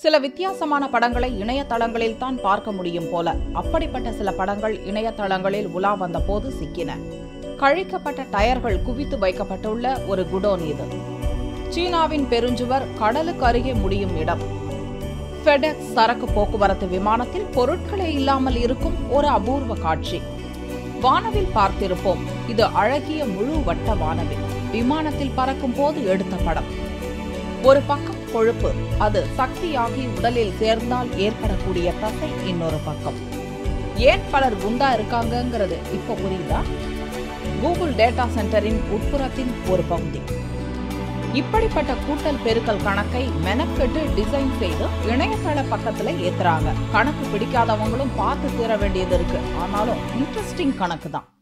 சில வித்தியாசமான படங்களை இணையதளங்களில் தான் பார்க்க முடியும் போல அப்படிப்பட்ட சில படங்கள் இணையதளங்களில் உலா வந்த போது சிக்கின. கழிக்கப்பட்ட டயர்கள் குவித்து வைக்கப்பட்டுள்ள ஒரு குடோன் இது. சீனாவின் பெருஞ்சுவர் கடலுக்கு அருகே முடியும் இடம். ஃபெடெக்ஸ் சரக்கு போக்குவரத்து விமானத்தில் பொருட்களே இல்லாமல் இருக்கும் ஒரு அபூர்வ காட்சி. வானவில் பார்த்திருப்போம். இது அழகிய முழு வட்ட வானவில். விமானத்தில் பறக்கும் போது எடுத்த படம். ஒரு பக்கம் கொழுப்பு, அது சக்தியாகி உடலில் சேர்ந்தால் ஏற்படக்கூடிய தசை. இன்னொரு பக்கம் ஏன் பலர் குண்டா இருக்காங்கிறது இப்ப புரியுதா? கூகுள் டேட்டா சென்டரின் உட்புறத்தின் ஒரு பகுதி. இப்படிப்பட்ட கூட்டல் பெருக்கல் கணக்கை மெனக்கெட்டு டிசைன் செய்து இணையதள பக்கத்துல ஏத்துறாங்க. கணக்கு பிடிக்காதவங்களும் பார்த்து தீர வேண்டியது இருக்கு. ஆனாலும் இன்ட்ரெஸ்டிங் கணக்கு தான்.